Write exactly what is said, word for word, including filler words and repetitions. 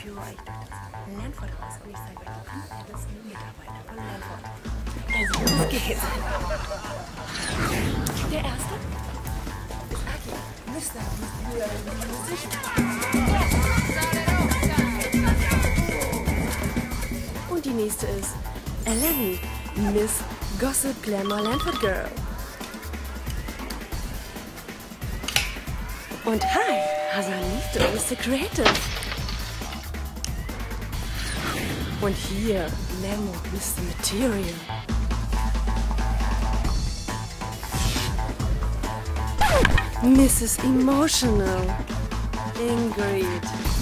führe euch durch das Lanford aus und ich zeige euch die kompetentesten Mitarbeiter von Lanford. Also, los geht's. Der erste ist Aki, Mister sich. Und die nächste ist Eleni, Miss Gossip Glamour Lanford Girl. Und hi, Hasanito, Mister Creative. Und hier, Memo, Mister Material. Missus Emotional, Ingrid.